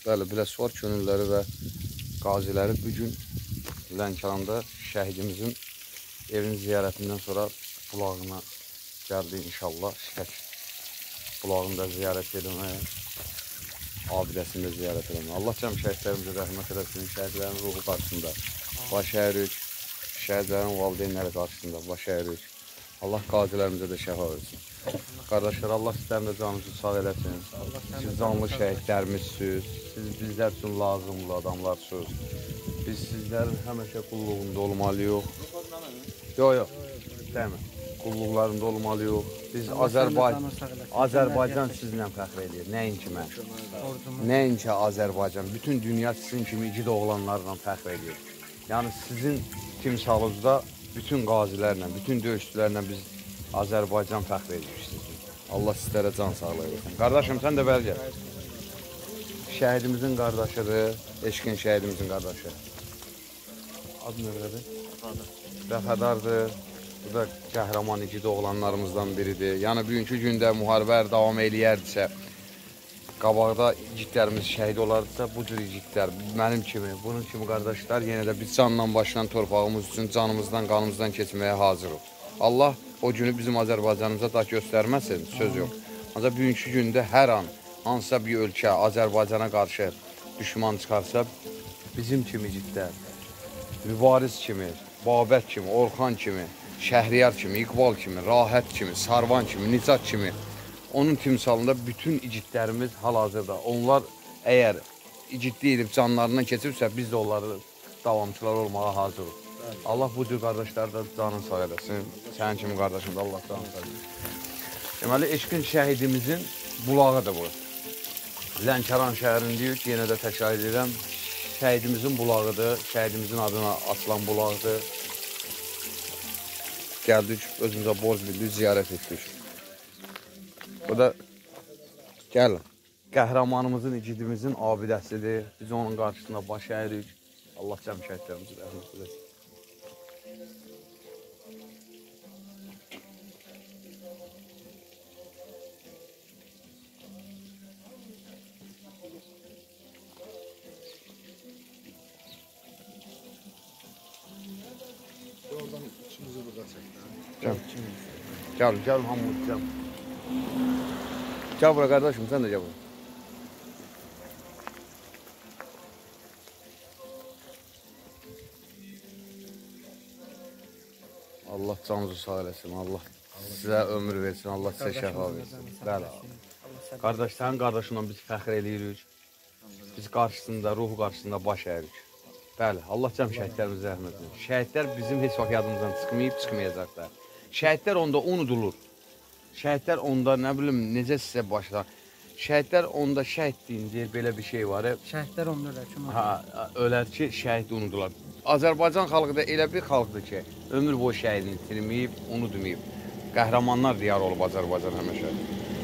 Bəli, Biləsuvar könülləri və qaziləri bugün Lənkəranda şəhidimizin evinin ziyarətindən sonra bulağına gəldi inşallah. Şəkək bulağında ziyarət edilməyə, abidəsində ziyarət edilməyə. Allah cəm şəhidlərimizə rəhmət eləsin, şəhidlərin ruhu qarşısında baş əyirik, şəhidlərin valideynləri qarşısında baş əyirik. Allah qazilərimizə də şəfa versin. Qardaşlar, Allah sizlərin də canınızı sağ eləsin. Siz canlı şəhidlərimizsiniz. Siz bizlər üçün lazımlı adamlarsınız. Biz sizlərin həmişə qulluğunda olmalıyıq. Yox, demə. Qulluqlarında olmalıyıq. Biz Azərbaycan sizinlə fəxr edir. Nəinki mən. Nəinki Azərbaycan. Bütün dünya sizin kimi igid oğlanlarla fəxr edir. Yəni sizin timsalınızda bütün qazilərlə, bütün döyüşçülərlə biz Azərbaycan fəxr edirsiniz. Allah sizlərə can sağlığı versin. Qardaşım, sən də bəli gəl. Şəhidimizin qardaşıdır, eşqin şəhidimizin qardaşı. Adı nədir? Vəfadardır. Bu da qəhrəman igid oğlanlarımızdan biridir. Yəni, bugünkü gündə müharibə davam eləyərdisə, qabaqda igidlərimiz şəhid olardısa, bu cür igidlər, mənim kimi, bunun kimi qardaşlar, yenə də biz canla başlayan torpağımız üçün canımızdan, qanımızdan keçməyə hazırıq. Allah o günü bizim Azərbaycanımıza da göstərməsin, söz yox. Ancaq bugünkü gündə hər an hansısa bir ölkə Azərbaycana qarşı düşman çıxarsa, bizim kimi igidlər, Mübariz kimi, Babət kimi, Orxan kimi, Şəhriyar kimi, İqbal kimi, Rahət kimi, Sarvan kimi, Nicat kimi, onun timsalında bütün igidlərimiz hal-hazırda. Onlar əgər igidlik edib canlarından keçibsə, biz də onları davamçılar olmağa hazırıq. Allah bu cür qardaşları da canını sağ eləsin. Sənin kimi qardaşım da Allah canını sağ eləsin. Deməli, eşqin şəhidimizin bulağıdır bu. Lənkəran şəhərindəyik, yenə də təkrar edirəm. Şəhidimizin bulağıdır, şəhidimizin adına açılan bulağıdır. Gəldik, özümüzə borc bildik, ziyarət etdik. Bu da, gəlin, qəhrəmanımızın, igidimizin abidəsidir. Biz onun qarşısında baş əyirik. Allah cəm şəhidlərimizi rəhmət eləsin. Oradan içimizi burada çəkdir. Gəlin, hamımız gəlin. Gəl bura qardaşım, sən də gəl bura. Allah canınızı sağ eləsin, Allah sizə ömür versin, Allah sizə şəfa versin. Bəli. Qardaş, sənin qardaşınla biz fəxr eləyirik. Biz qarşısında, ruhu qarşısında baş əyirik. Bəli, Allah cəm şəhidlərimizə rəhmət edin. Şəhidlər bizim heç vaxt yadımızdan çıxmayıb, çıxmayacaqlar. Şəhidlər onda unudulur. Şəhidlər onda, nə bilim, necə sizə başlar. Şəhidlər onda şəhid deyince belə bir şey var. Şəhidlər onda ölər ki, ölər ki, şəhid unudular. Azərbaycan xalqı da elə bir xalqdır ki, ömür boyu şəhidini itirməyib, unutmayıb. Qəhrəmanlar diyar olub Azərbaycan həmişə.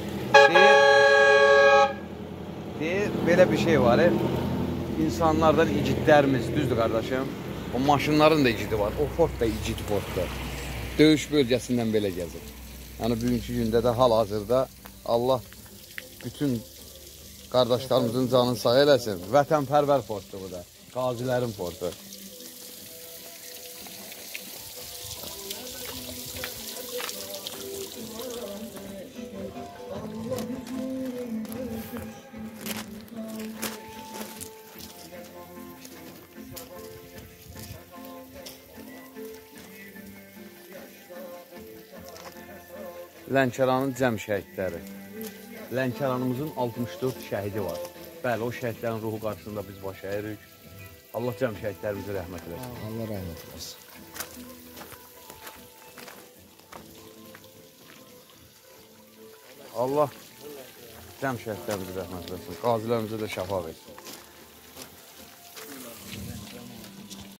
Deyir, belə bir şey var. İnsanlardan igidlərimiz, düzdür qardaşım? O maşınların da igidi var. O Ford da igid Forddur. Döyüş bölgəsindən belə gəzir. Yəni, bugünkü gündə də hal-hazırda Allah bütün qardaşlarımızın canını sağ eləsin. Vətənpərvər Forddur bu da. Qazilərin Forddur. Lənkəranın cəm şəhidləri. Lənkəranımızın 64 şəhidi var. Bəli, o şəhidlərin ruhu qarşısında biz baş əyirik. Allah cəm şəhidlərimizə rəhmət eləsin. Allah rəhmət eləsin. Allah cəm şəhidlərimizə rəhmət eləsin. Qazilərimizə də şəfa versin.